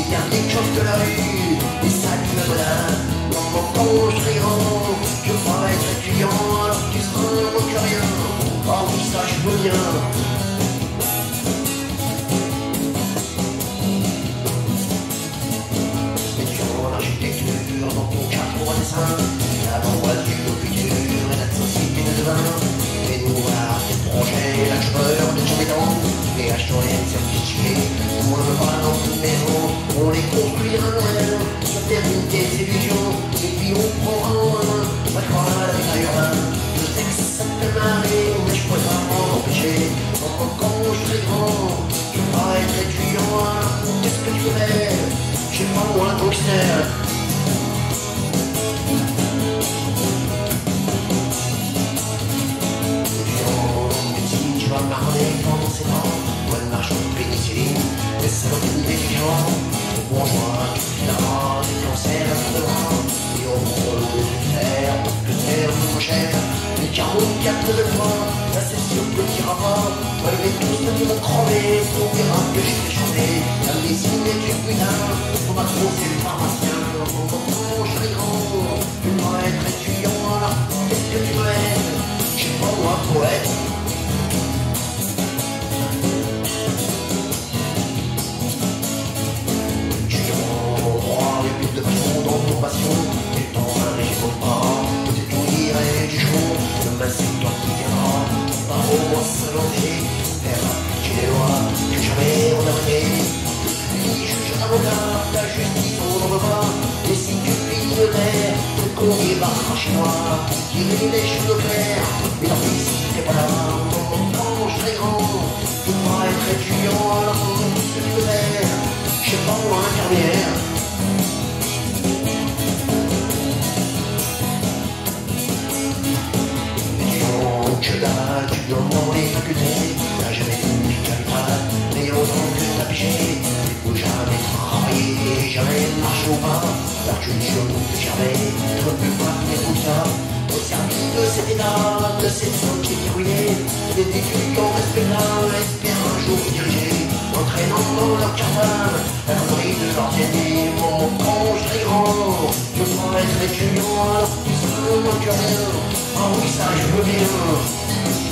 derniers kiosques de la rue, les sacs de bonheur. Quand je serai grand, je pourrai être étudiant, alors tu seras moins que rien. Oh oui, ça je veux bien. Architecture dans ton cadre au dessin, la voilure au futur et la société de demain. Fais-nous voir tes projets, l'acheteurs de tous les dents, et achetons les certifiés, on ne veut pas dans une maison, on les construira nous-mêmes, on termine tes illusions, et puis on prendra en main, pas croire à la urbain. Je sais que ça me fait marrer, mais je pourrais pas m'en empêcher. Quand je serai grand, je pourrai être étudiant, qu'est-ce que tu fais? Je sais pas moi, donc c'est... Tu vas marronner pendant ces temps, moi de marche de pénicilline, des salopines d'étudiants, des bourgeois, tu fileras des cancers devant, et au gros de fer, le terre moins cher, les 44 de points, là c'est sûr que tu iras pas, malgré tout ce qu'ils m'ont crevé, on verra que j'ai fait chanter, la médecine est du putain, on va grossir le pharmacien, quand je serai grand, tu dois être étudiant, alors qu'est-ce que tu veux être? Je sais pas moi, poète. De façon dans ton passion, du temps un régime aux parents, de tout lire et du jour, demain c'est toi qui viendras, par au s'allonger, faire appliquer les lois que jamais on a menées. Puis juge avocat, ta justice on n'en veut pas, et si tu finis de terre, le con il va chez moi, tirer les cheveux clairs, mais tant pis si t'es pas là, quand je serai grand, tu pourras être étudiant, alors ce que tu veux faire, je sais pas moi, infirmière. Que dalle, tu dans les facultés, t'as jamais eu du capital, mais autant que t'as piché, faut jamais travailler, jamais marcher au pas, la culture ne peut jamais être plus grave mais tout ça, au service de cet état, de cette société ruinée, des étudiants respectables espèrent un jour diriger, entraînant dans leur cartable, la connerie de leurs ennemis, mon quand je serai grand, je pourrais être étudiant, alors tu seras moins que rien, ah oui ça je veux bien.